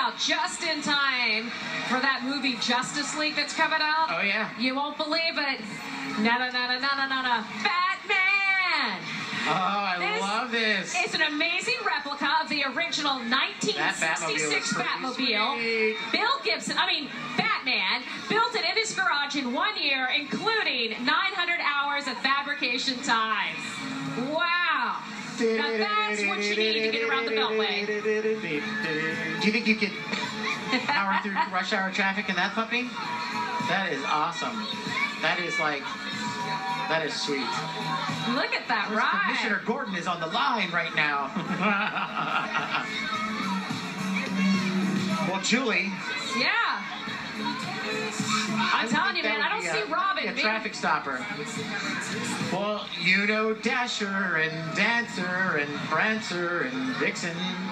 out just in time for that movie Justice League that's coming out. Oh, yeah. You won't believe it. Na-na-na-na-na-na-na. Batman! Oh, I love this. It's an amazing replica of the original 1966 Batmobile. Bill Gibson, Batman, built it in his garage in 1 year, including 900 hours of fabrication time. Wow. Now that's what you need to get around the Beltway. Do you think you could power through rush hour traffic in that puppy? That is awesome. That is sweet. Look at that ride. Commissioner Gordon is on the line right now. Well, Julie. Yeah. I'm telling you, man, I don't see Robin. A traffic stopper. Well, Dasher and Dancer and Prancer and Vixen.